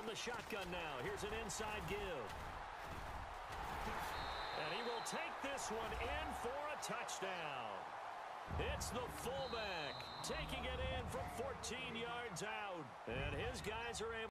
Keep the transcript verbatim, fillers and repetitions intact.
the shotgun now. Here's an inside give. And he will take this one in for a touchdown. It's the fullback taking it in from fourteen yards out. And his guys are able